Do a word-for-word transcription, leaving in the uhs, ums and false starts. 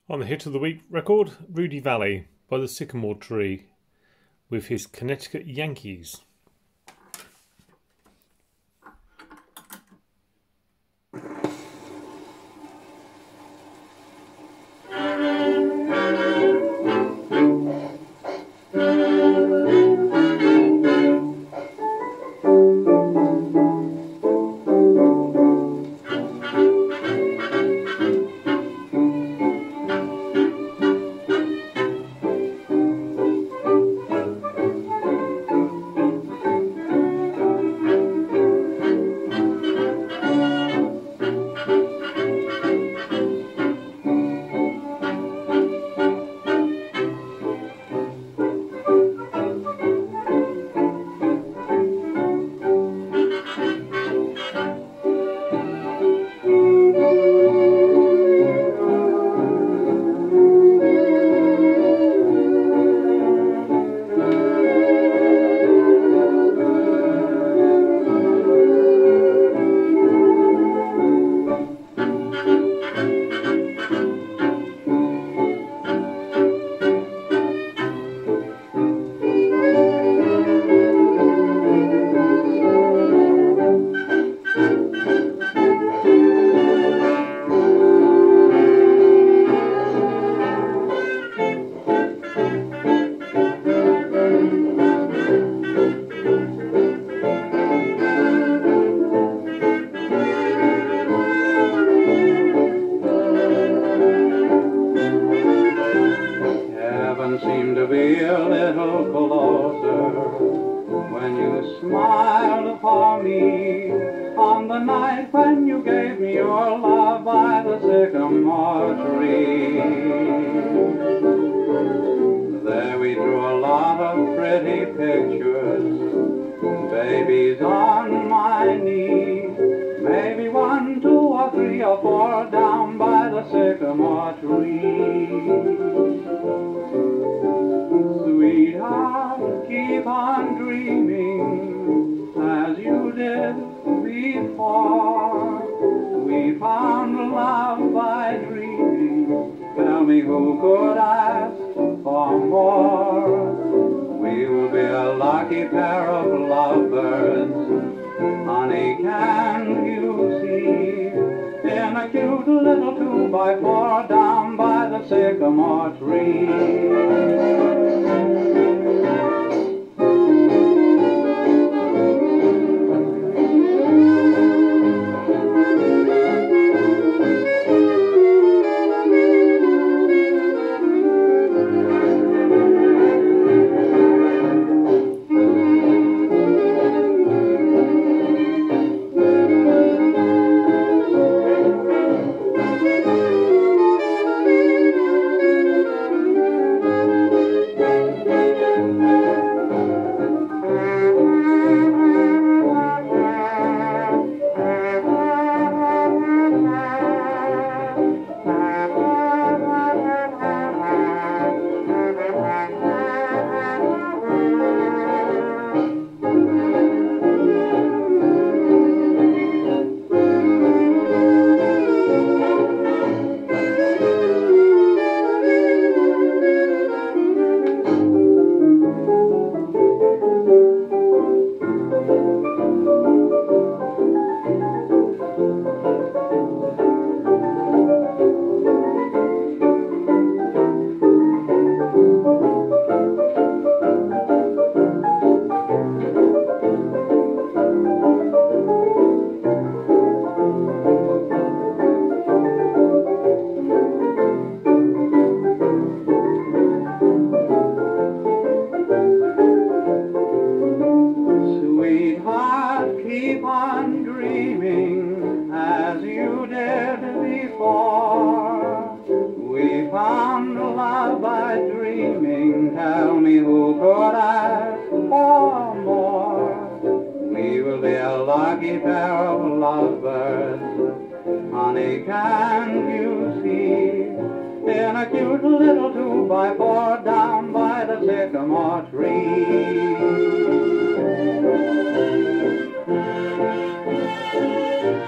On the Hit of the Week record, Rudy Valle by the Sycamore Tree with his Connecticut Yankees. Seemed to be a little closer when you smiled upon me on the night when you gave me your love by the sycamore tree. There we drew a lot of pretty pictures, babies on my knee, maybe one, two, or three, or four down by the sycamore tree. Sweetheart, keep on dreaming as you did before. We found love by dreaming. Tell me who could ask for more? We will be a lucky pair of lovebirds. Honey, can you see? In a cute little two by four down by the sycamore tree. Keep on dreaming as you did before. We found love by dreaming. Tell me who could ask for more? We will be a lucky pair of lovebirds. Honey, can you see? In a cute little two by four down by the sycamore tree.